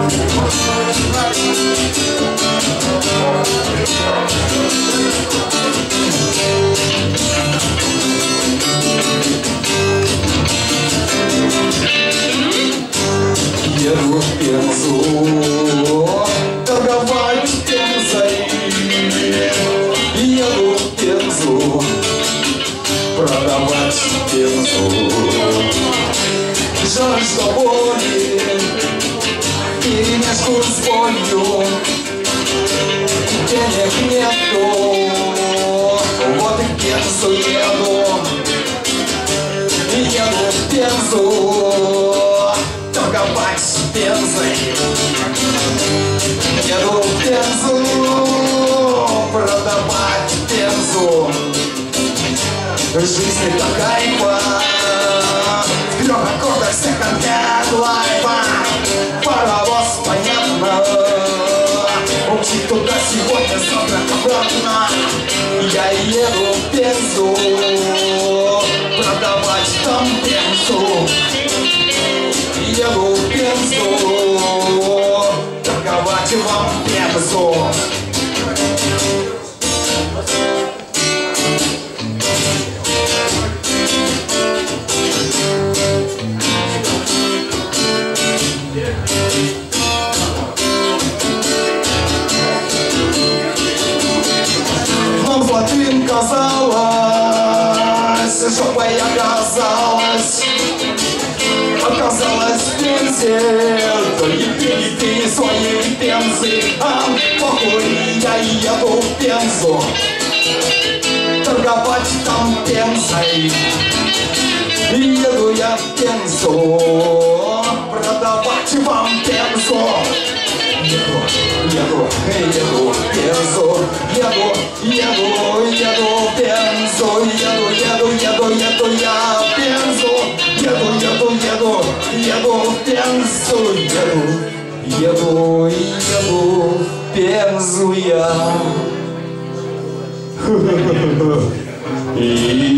Еду в Пензу торговать Пензой. Еду в Пензу продавать Пензу. Жаль, что боли вперемешку с болью, денег нету, вот и в Пензу еду. Еду в Пензу торговать Пензой. Еду в Пензу продавать Пензу. Жизнь это кайфа, в 3 аккордах секонд-хенд лайфа. Паровоз, понятно, умчит туда сегодня, завтра обратно. Я еду в Пензу продавать там Пензу. Еду в Пензу торговать вам Пензу. Нам золотым казалось, чтобы я оказалась в Пензе, то не ты своей Пензы, а похуй, я еду в Пензу торговать там Пензой. Еду я в Пензу продавать вам Пензу. Еду в Пензу, еду в Пензу, еду я в Пензу. Еду в Пензу, еду в Пензу я.